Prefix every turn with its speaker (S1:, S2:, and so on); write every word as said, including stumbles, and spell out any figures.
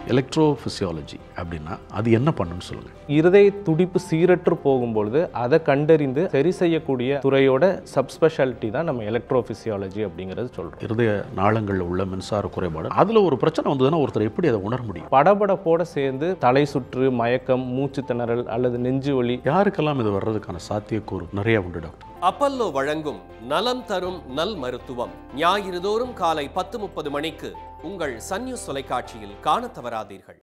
S1: Electrophysiology அப்படின்னா அது என்ன பண்ணுன்னு சொல்லுங்கள்.
S2: இருதய துடிப்பு சீரற்று போகும்பொழுது அதை கண்டறிந்து சரி செய்யக்கூடிய துறையோட சப்ஸ்பெஷாலிட்டி தான் நம்ம எலக்ட்ரோஃபிசியாலஜி அப்படிங்கிறது சொல்கிறோம்.
S1: இருதய நாளங்களில் உள்ள மின்சார குறைபாடு அதில் ஒரு பிரச்சனை வந்ததுன்னா ஒருத்தர் எப்படி அதை உணர முடியும்?
S2: படபடப்போட சேர்ந்து தலை சுற்று, மயக்கம், மூச்சு திணறல் அல்லது நெஞ்சு வலி,
S1: யாருக்கெல்லாம் இது வர்றதுக்கான சாத்தியக்கூறு நிறைய உண்டு டாக்டர்.
S3: அப்பல்லோ வழங்கும் நலம் தரும் நல் மருத்துவம் ஞாயிறு தோறும் காலை பத்து முப்பது மணிக்கு உங்கள் சன் நியூஸ் தொலைக்காட்சியில் காணத் தவறாதீர்கள்.